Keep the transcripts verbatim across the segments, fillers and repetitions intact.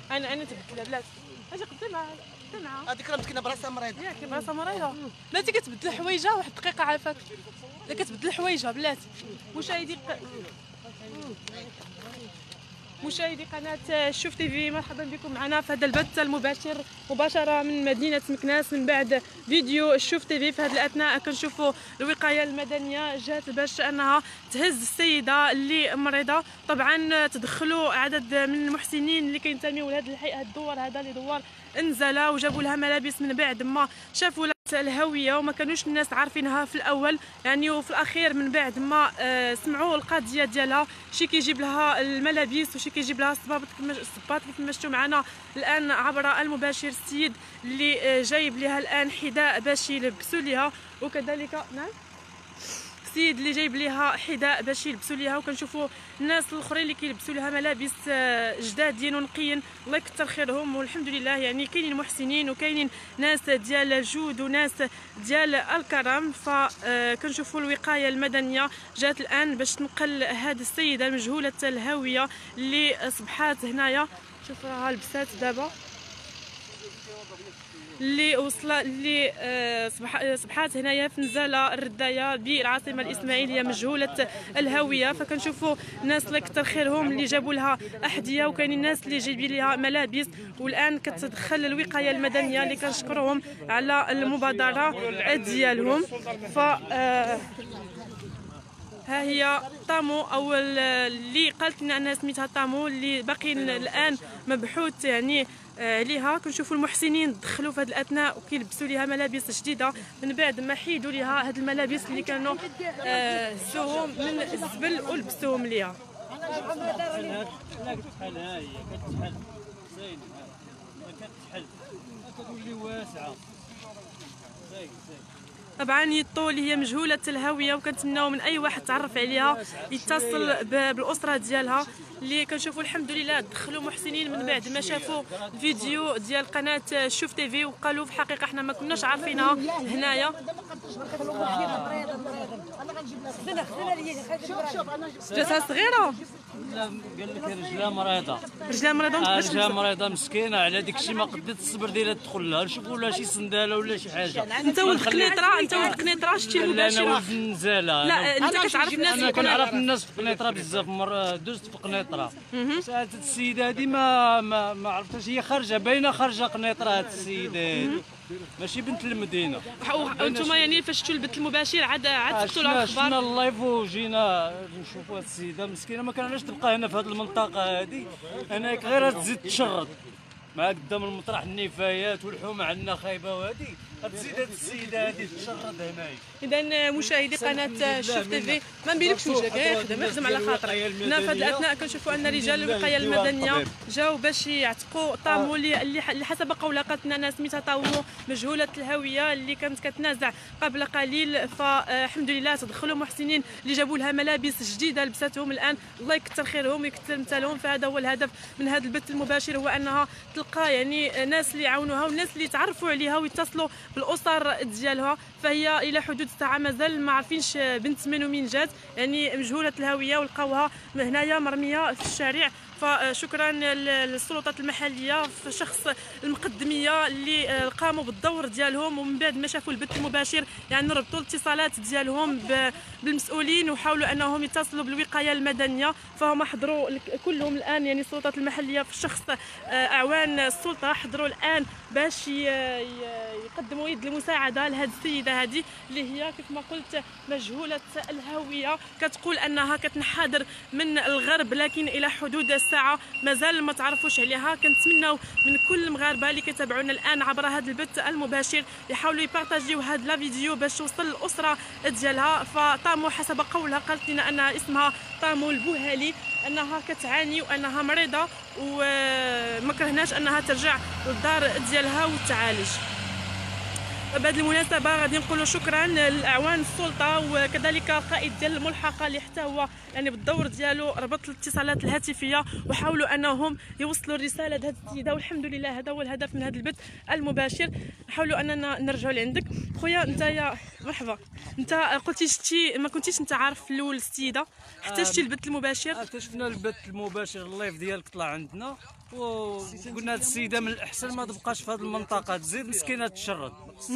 انا انا تبدلها بلاتي اجي قدامها قدامها هذيك راه مسكينه براسها مريضه ياك براسها مريضه بلاتي كتبدل حوايجها واحد الدقيقه عافاك لا كتبدل حوايجها بلاتي مشاهدي مشاهدي قناه شوف تيفي مرحبا بكم معنا في هذا البث المباشر مباشره من مدينه مكناس من بعد فيديو شوف تيفي. في هذه الاثناء كنشوفوا الوقايه المدنيه جات باش انها تهز السيده اللي مريضه. طبعا تدخلوا عدد من المحسنين اللي كينتميوا لهذه الهيئه الدوار هذا اللي دوار انزل وجابوا لها ملابس من بعد ما شافوا الهويه وما كانوش الناس عارفينها في الاول يعني، وفي الاخير من بعد ما آه سمعوا القضيه ديالها شي كيجيب لها الملابس وشي كيجيب لها الصباط الصباط كيف ما شفتوا معنا الان عبر المباشر السيد اللي آه جايب لها الان حذاء باش يلبسوا ليها وكذلك نعم السيد اللي جايب ليها حذاء باش يلبسوا ليها. وكنشوفوا الناس الاخرين اللي كيلبسوا لها ملابس جدادين ونقيين الله يكثر خيرهم والحمد لله. يعني كاينين محسنين وكاينين ناس ديال الجود وناس ديال الكرم. فكنشوفوا الوقايه المدنيه جات الان باش تنقل هذه السيده مجهوله الهويه اللي صبحات هنايا. شوف راها لبسات دابا اللي وصل اللي صبح صبحات هنايا في نزاله الردايه بالعاصمه الاسماعيليه مجهوله الهويه. فكنشوفوا الناس الله يكثر خيرهم اللي جابوا لها احذيه وكاينين الناس اللي جايبين لها ملابس. والان كتدخل الوقايه المدنيه اللي كنشكرهم على المبادره ديالهم. ف ها هي طامو او اللي قالت لنا انها سميتها طامو اللي باقي الان مبحوث يعني عليها. كنشوفوا المحسنين دخلوا في هذه الاثناء وكيلبسوا ليها ملابس جديده من بعد ما حيدوا ليها هذه الملابس اللي كانوا هزوهم من الزبل ولبسوهم ليها. طبعا يطو اللي هي مجهوله الهويه وكنتمناو من اي واحد تعرف عليها يتصل بالاسره ديالها اللي كنشوفوا الحمد لله دخلوا محسنين من بعد ما شافوا الفيديو ديال قناه شوف تيفي وقالوا في الحقيقه احنا ما كناش عارفينها هنايا. جاتها صغيره قال لك رجلها مريضه رجلها مريضه رجلها مريضه مسكينه على داك الشيء ما قدرت الصبر ديالها تدخل لها نشوفوا لها شي سنداله ولا شي حاجه. انت ولد قنيطره انت ولد قنيطره شتي المباشر؟ انا ولد النزاله. لا انت كتعرف الناس انا كنعرف الناس في قنيطره بزاف مره دوزت في قنيطره. هاد السيده هذه ما ما, ما عرفتش هي خارجه باينه خارجه قنيطره هاد السيده ماشي بنت المدينه. وانتم يعني فاش شفتوا البث المباشر عاد عاد شفتوا الاخبار؟ شفنا اللايف وجينا نشوفوا هاد السيده مسكينه ما كنعرفش تبقى هنا في هاد المنطقه هادي. انا غير تزيد تشرد مع قدام المطرح النفايات والحومه عندنا خايبه وهادي تزيد هاد السيده هادي تشرد هنايا. اذا مشاهدي قناه شوف تيفي ما نبينلكش وجهك غير خدم خدم على خاطرك. هنا في هذه الاثناء كنشوفوا ان رجال الوقايه المدنيه جاوا باش يعتقوا طامو اللي اللي حسب قولها قالت لنا انا سميتها طامو مجهوله الهويه اللي كانت كتنازع قبل قليل. فالحمد لله تدخلوا محسنين اللي جابوا لها ملابس جديده لبستهم الان الله يكثر خيرهم ويكثر امثالهم. فهذا هو الهدف من هذا البث المباشر هو انها تلقى يعني ناس اللي يعاونوها والناس اللي تعرفوا عليها ويتصلوا بالاسر ديالها. فهي الى حدود الساعه مازال ما عارفينش بنت من ومين جات يعني مجهوله الهويه ولقاوها هنايا مرميه في الشارع. فشكرا للسلطات المحليه في شخص المقدميه اللي قاموا بالدور ديالهم ومن بعد ما شافوا البث المباشر يعني ربطوا الاتصالات ديالهم بالمسؤولين وحاولوا انهم يتصلوا بالوقايه المدنيه. فهم حضروا كلهم الان يعني السلطات المحليه في شخص اعوان السلطه حضروا الان باش يقدموا يد المساعده لهذه السيده هذه اللي هي كيف ما قلت مجهوله الهويه. كتقول انها كتنحدر من الغرب لكن الى حدود الساعه مازال ما تعرفوش عليها. كنتمناو من كل المغاربه اللي كيتابعونا الان عبر هذا البث المباشر يحاولوا يبارطاجيو هذا لا فيديو باش توصل للاسره ديالها. فطامو حسب قولها قالت لنا انها اسمها طامو البوهالي انها كتعاني وانها مريضه وما كرهناش انها ترجع للدار ديالها وتعالج. بهذه المناسبه غادي نقولوا شكرا لاعوان السلطه وكذلك القائد ديال الملحقه اللي حتى هو يعني بالدور ديالو ربط الاتصالات الهاتفيه وحاولوا انهم يوصلوا الرساله لهذه السيده، والحمد لله هذا هو الهدف من هذا البث المباشر. نحاولوا اننا نرجعوا لعندك خويا. انت يا مرحبا، انت قلتي شتي ما كنتيش انت عارف في الاول السيده حتى شتي البث المباشر؟ حتى شفنا البث المباشر اللايف ديالك طلع عندنا وقلنا هذه السيده من الاحسن ما تبقاش في هذه المنطقه، تزيد مسكينه تشرد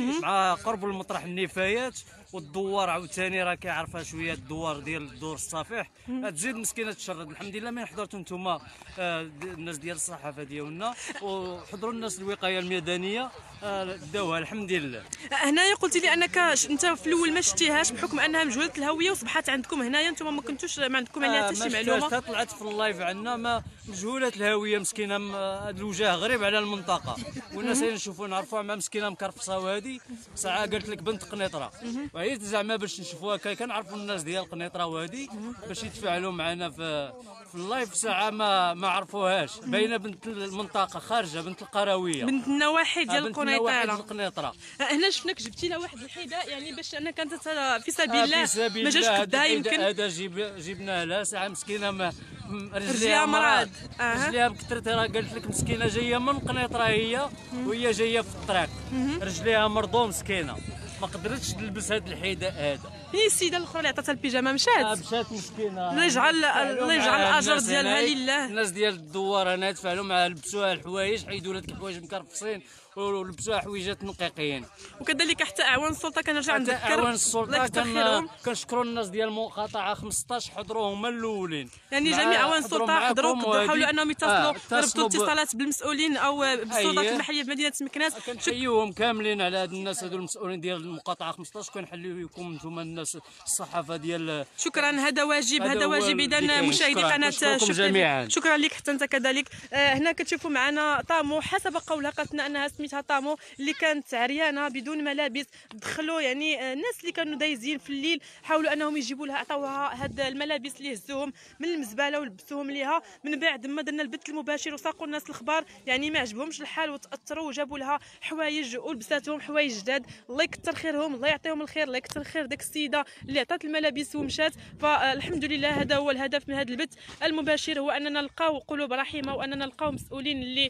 مع قرب المطرح النفايات والدوار عاوتاني راه كيعرفها شويه الدوار ديال الدور الصفيح، تزيد مسكينه تشرد. الحمد لله من حضرتوا نتوما الناس ديال الصحافه ديالنا وحضروا الناس الوقايه المدنيه داوها الحمد لله. هنايا قلتي لي انك انت في الاول ما شتيهاش بحكم انها مجهوله الهويه وصبحت عندكم هنايا انتم ما كنتوش ما عندكم عليها حتى شي معلومه؟ حتى طلعت في اللايف عندنا ما مجهوله الهويه مسكينه، هذا الوجه غريب على المنطقه والناس اللي نشوفوا نعرفوها مع مسكينه مكرفصه وهذه ساعه قالت لك بنت قنيطره وعيت زعما باش نشوفوها كنعرفوا الناس ديال قنيطره وهذه باش يتفاعلوا معنا في في اللايف ساعه ما ما عرفوهاش، باينه بنت المنطقه خارجه بنت القرويه بنت النواحي ديال القنيطره القنيطره. هنا شفناك جبتي لها واحد الحذاء يعني باش انك انت في سبيل الله ما جاش قدها يمكن هذا جيب جبناه لها ساعه مسكينه ما رجليها مرض رجليها بكثرت راه قالت لك مسكينه جايه من قنيطره هي وهي جايه في الطريق رجليها مرضو مسكينه ما قدرتش تلبس هذا الحذاء هذا. هي السيده الاخرى اللي عطاتها البيجامه مشات آه مشات مسكينه. الله يجعل الله يجعل الاجر ديالها لله. الناس ديال الدوار هنا تفاعلوا معها لبسوها الحوايج حيدوا لها الحوايج مكرفصين ولبسوها حويجات نقيقين. وكذلك حتى اعوان السلطه كنرجع نذكر اعوان السلطه كنشكروا الناس ديال المقاطعه خمسطاش حضروا هما الاولين يعني جميع اعوان السلطه حضروا حاولوا انهم يتصلوا يربطوا اتصالات بالمسؤولين او بالسلطات المحليه بمدينه مكناس. كنحييهم كاملين على هاد الناس هادو المسؤولين ديال المقاطعه خمسطاش كنحييكم نتوما الناس الصحافه ديال. شكرا هذا واجب هذا واجب. اذا مشاهدي قناه شوف شكرا لك حتى انت كذلك. آه هنا كتشوفوا معنا طامو حسب قولها قالت لنا انها سميتها طامو اللي كانت عريانه بدون ملابس. دخلوا يعني الناس اللي كانوا دايزين في الليل حاولوا انهم يجيبوا لها عطاوها هاد الملابس اللي هزوهم من المزبله ولبسوهم ليها. من بعد ما درنا البث المباشر وساقوا الناس الاخبار يعني ما عجبهمش الحال وتاثروا وجابوا لها حوايج ولبساتهم حوايج جداد. الله يكثر خيرهم الله يعطيهم الخير الله يكثر خير ديك السيده اللي عطات الملابس ومشات. فالحمد لله هذا هو الهدف من هذا البث المباشر هو اننا نلقاو قلوب رحيمه واننا نلقاو مسؤولين اللي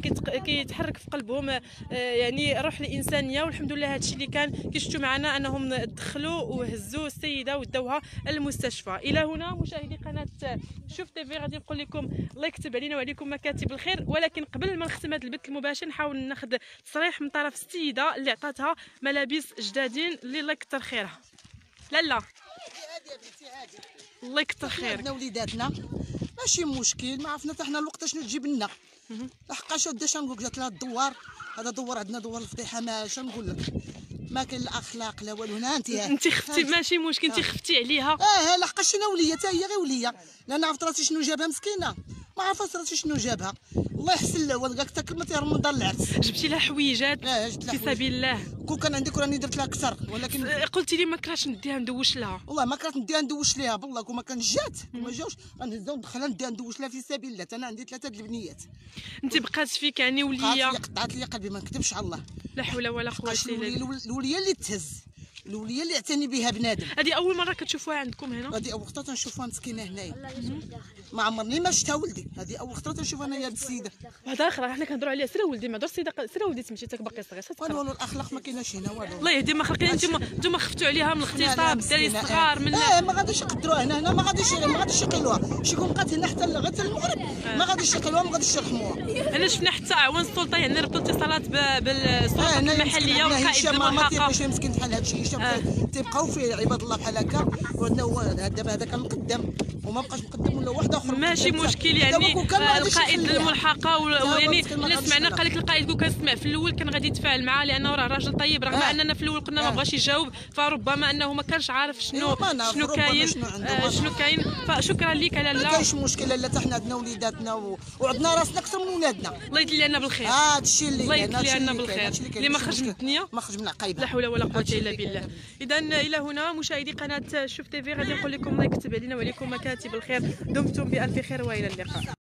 كيتحرك في قلبهم يعني روح الانسانيه. والحمد لله هذا الشيء اللي كان كيشتوا معنا انهم دخلوا وهزوا السيده وداوها المستشفى. الى هنا مشاهدي قناه شوف تيفي غادي نقول لكم الله يكتب علينا وعليكم مكاتب الخير. ولكن قبل ما نختم هذا البث المباشر نحاول ناخذ تصريح من طرف السيده اللي عطاتها ملابس جدادين اللي الله يكثر خيرها. لا لا الله يكثر خيرك. عندنا وليداتنا ماشي مشكل ما عرفنا حتى حنا الوقت شنو تجيب لنا لحقاش هدا اش نقول لك جات لها الدوار هذا دوار عندنا دوار الفضيحه ما اش نقول لك ما كاين لا اخلاق لا والو. هنا انت انت خفتي ماشي مشكل انت خفتي عليها. اه لحقاش انا وليه حتى هي غير وليه لان عرفت راسي شنو جابها مسكينه ما عرفت راسي شنو جابها. الله يحسن له قالك حتى كلمه يا رمضان دار العرس جبتي لها حويجات اه جبت لها في سبيل الله. كون كان عندك راني درت لها اكثر ولكن قلتي لي ما كرهتش نديها ندوش لها. والله ما كرهت نديها ندوش ليها بالله كون ما كان جات ما جاوش غنهزها وندخلها نديها ندوش لها في سبيل الله. انا عندي ثلاثه د البنيات. انت بقات فيك يعني وليه قطعت لي قلبي ما نكذبش على الله. لا حول ولا قوه الا بالله. الوليه اللي تهز الوليه اللي اعتني بها بنادم. هذه اول مره كتشوفوها عندكم هنا؟ هذه اول خطره تنشوفها مسكينه هنايا ما عمرني ما شفتها ولدي. هذه اول خطره تنشوفها انايا هذه السيده. هذا اخر حنا كنهضروا عليها سير ولدي ما هضرش سيده سير ولدي سميتك باقي صغير والو والو الاخلاق ما كايناش هنا والو. الله يهدي ما خلقين انتم انتم خفتوا عليها من الاغتصاب الدراري الصغار من اه ما غاديش يقدروها هنا هنا ما غاديش ما غاديش يقلوها شي كون بقات هنا حتى حتى المغرب ما غاديش يقلوها ما غاديش يرحموها. انا شفنا حتى اعوان السلطه يعني ربطوا اتصالات بالسلطات المحليه والقائد الملحقه ماشي مسكين بحال هذا الشيء تيبقاو فيه عباد الله بحال هكا. وعندنا هو دابا هذا كان مقدم وما بقاش مقدم ولا واحد اخر ماشي مشكل يعني القائد الملحقه ويعني الا سمعنا قال لك القائد كون كنسمع في الاول كان غادي يتفاعل معاه لانه راه راجل طيب رغم آه. اننا في الاول قلنا ما بغاش يجاوب فربما انه ما كانش عارف شنو شنو كاين شنو كاين. فشكرا لك لاله. ما كاينش مشكل لا حتى حنا عندنا وليداتنا و... وعندنا راسنا اكثر من ولادنا. الله يدلي لنا بالخير. اه هادشي اللي الله يدلي لنا بالخير اللي ما خرج من الدنيا ما خرج من عقيبه. لا حول ولا قوه الا بالله. اذا الى هنا مشاهدي قناه شوف تيفي غادي نقول لكم الله يكتب علينا وعليكم مكاتب الخير. دمتم بألف خير والى اللقاء.